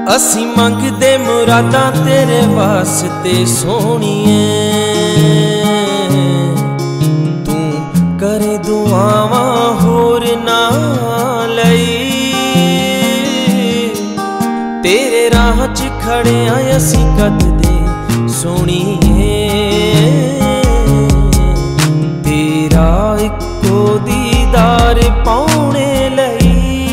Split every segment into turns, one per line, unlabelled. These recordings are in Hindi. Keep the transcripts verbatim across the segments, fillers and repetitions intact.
असी मंगदे मुरादां तेरे वास्ते सोहणीए, तू करे दुआवां होर ना लई। तेरे राह च खड़े आं असी कददे सोहणीए, तेरा इक्को दीदार पाउणे लई।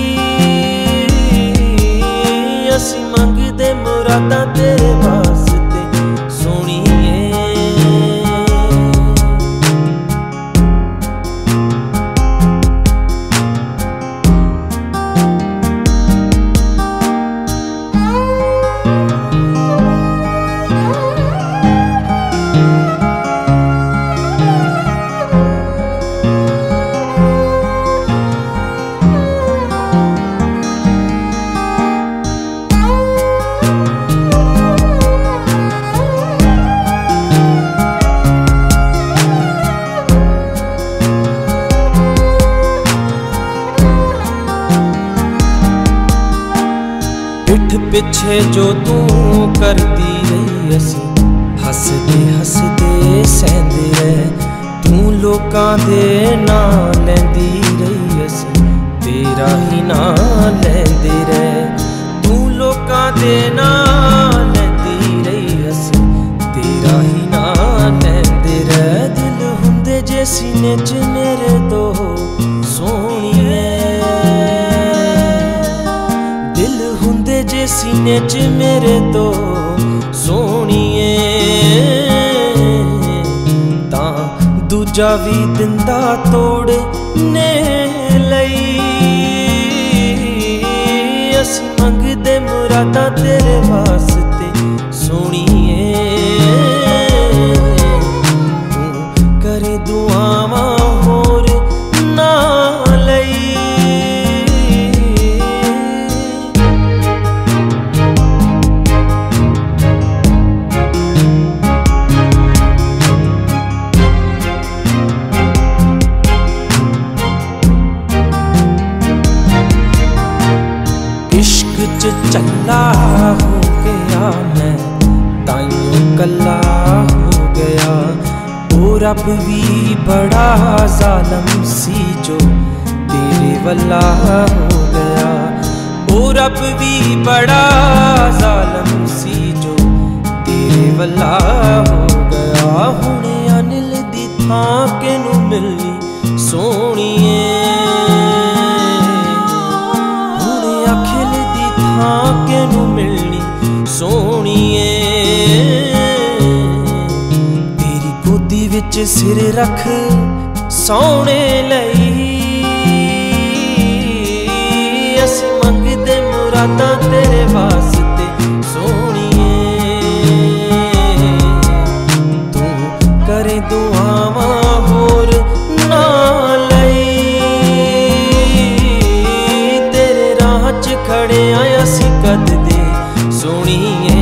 असी मंगदे मुरादां तेरे वास्ते सोहणीए। पिठ पिछे जो तू करती रही असी हसदे हसदे सहंदे रहे। तू लोकां दे नां लैंदी रही असी तेरा ही नां लैंदे रहे। तू लोकां दे नां लैंदी रही असी तेरा ही नां लैंदे रहे। दिल हुंदे जे सीने च मेरे दो सोहणीए, दिल हुंदे जे सीने च मेरे दो सोहणीए, तां दूजा भी दिंदा तोड़ने लई। असी मंगदे मुरादां तेरे वास्ते सोहणीए, तू करे दुआवां होर ना लई। इश्क च चल्ला हो गया मैं ताइयों कल्ला हो गया। ओ रब भी बड़ा जालम सी जो तेरे वल्ला हो गया। ओ रब भी बड़ा जालम सी जो तेरे वल्ला हो गया। हुणे अनिल दी थां किनू मिलनी सोहणीए, किनू मिलनी सोहणीए। तेरी गोदी विच सिर रख सौने लई। असी मंगदे मुरादां तेरे वास्ते सोहणीए, तू करे दुआवां होर ना लई। तेरे राह च खड़े आं असी कददे सोहणीए।